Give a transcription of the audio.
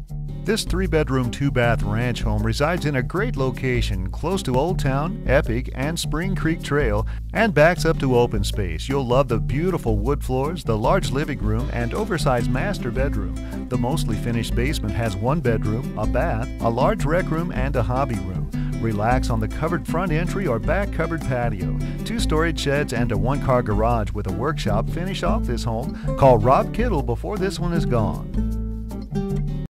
This 3-bedroom, 2-bath ranch home resides in a great location close to Old Town, Epic, and Spring Creek Trail, and backs up to open space. You'll love the beautiful wood floors, the large living room, and oversized master bedroom. The mostly finished basement has 1 bedroom, a bath, a large rec room, and a hobby room. Relax on the covered front entry or back covered patio. 2 storage sheds and a 1-car garage with a workshop finish off this home. Call Rob Kittle before this one is gone.